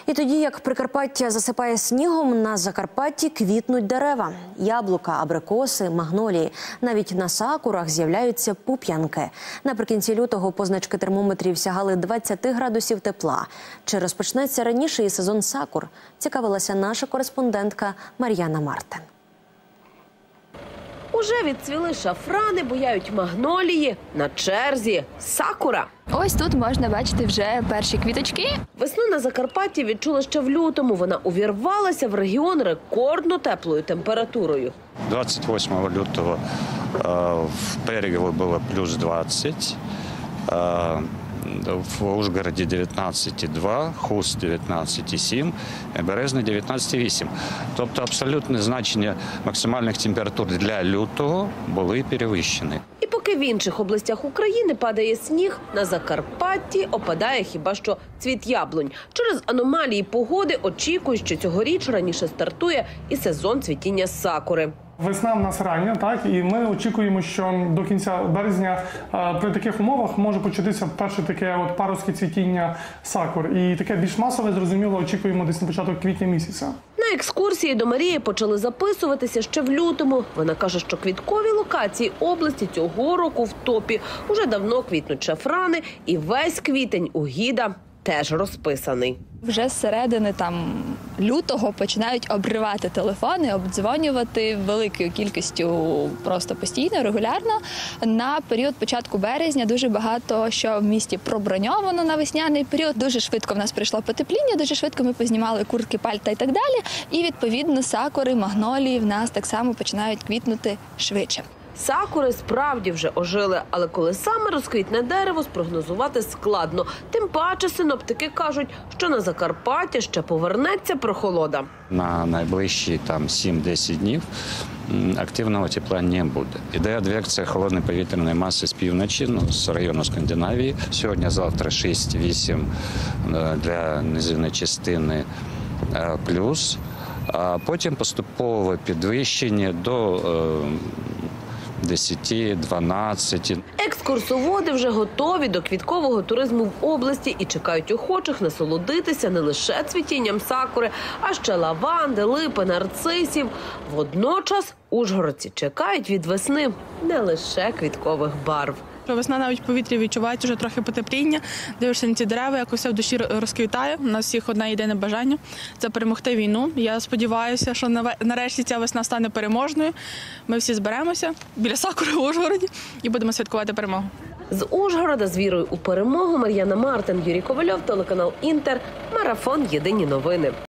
І тоді, як Прикарпаття засипає снігом, на Закарпатті квітнуть дерева. Яблука, абрикоси, магнолії. Навіть на сакурах з'являються пуп'янки. Наприкінці лютого позначки термометрів сягали 20 градусів тепла. Чи розпочнеться раніше і сезон сакур? Цікавилася наша кореспондентка Мар'яна Мартин. Уже відцвіли шафрани, буяють магнолії, на черзі сакура. Ось тут можна бачити вже перші квіточки. Весну на Закарпатті відчули ще в лютому. Вона увірвалася в регіон рекордно теплою температурою. 28 лютого в Перегові було плюс 20, в Ужгороді 19,2, Хуст 19,7, Березне 19,8. Тобто абсолютне значення максимальних температур для лютого були перевищені. І поки в інших областях України падає сніг, на Закарпатті опадає хіба що цвіт яблунь. Через аномалії погоди очікують, що цьогоріч раніше стартує і сезон цвітіння сакури. Весна в нас рання, так, і ми очікуємо, що до кінця березня при таких умовах може початися перше таке паростке цвітіння сакур. І таке більш масове, зрозуміло, очікуємо десь на початок квітня місяця. На екскурсії до Марії почали записуватися ще в лютому. Вона каже, що квіткові локації області цього року в топі. Уже давно квітнуть шафрани, і весь квітень у гіда теж розписаний. Вже з середини лютого починають обривати телефони, обдзвонювати великою кількістю просто постійно, регулярно. На період початку березня дуже багато що в місті проброньовано на весняний період. Дуже швидко в нас прийшло потепління, дуже швидко ми познімали куртки, пальта і так далі. І відповідно сакури, магнолії в нас так само починають квітнути швидше. Сакури справді вже ожили, але коли саме розквітне дерево, спрогнозувати складно. Тим паче синоптики кажуть, що на Закарпаття ще повернеться прохолода. На найближчі 7-10 днів активного тепла не буде. Іде адвекція холодної повітряної маси з півночі, з району Скандинавії. Сьогодні-завтра 6-8 для низинної частини плюс, а потім поступове підвищення до 10-12. Екскурсоводи вже готові до квіткового туризму в області і чекають охочих насолодитися не лише цвітінням сакури, а ще лаванди, липи, нарцисів. Водночас ужгородці чекають від весни не лише квіткових барв. Весна навіть в повітрі відчувається вже трохи потепління. Дивишся на ці дерева, якось все в душі розквітає. У нас всіх одне єдине бажання – це перемогти війну. Я сподіваюся, що нарешті ця весна стане переможною. Ми всі зберемося біля сакури в Ужгороді і будемо святкувати перемогу. З Ужгорода з вірою у перемогу Мар'яна Мартин, Юрій Ковальов, телеканал «Інтер», Марафон. Єдині новини.